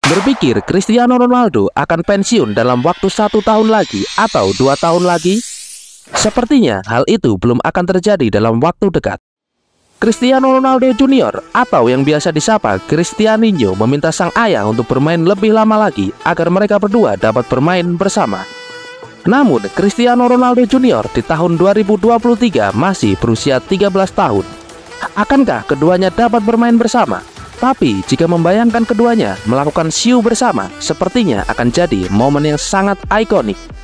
Berpikir Cristiano Ronaldo akan pensiun dalam waktu 1 tahun lagi atau 2 tahun lagi? Sepertinya hal itu belum akan terjadi dalam waktu dekat. Cristiano Ronaldo Junior atau yang biasa disapa Cristianinho meminta sang ayah untuk bermain lebih lama lagi agar mereka berdua dapat bermain bersama. Namun Cristiano Ronaldo Junior di tahun 2023 masih berusia 13 tahun. Akankah keduanya dapat bermain bersama? Tapi jika membayangkan keduanya melakukan siu bersama, sepertinya akan jadi momen yang sangat ikonik.